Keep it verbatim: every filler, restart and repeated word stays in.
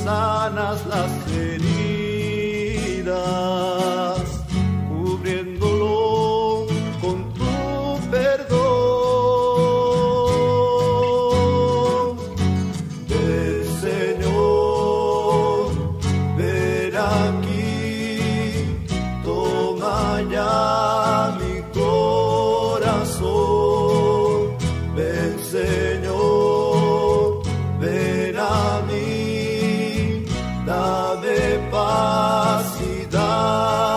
sanas las heridas, cubriéndolo con tu perdón. Ven, Señor, ven aquí, toma ya mi corazón. Ven, Señor, ven a mí, dame paz y dame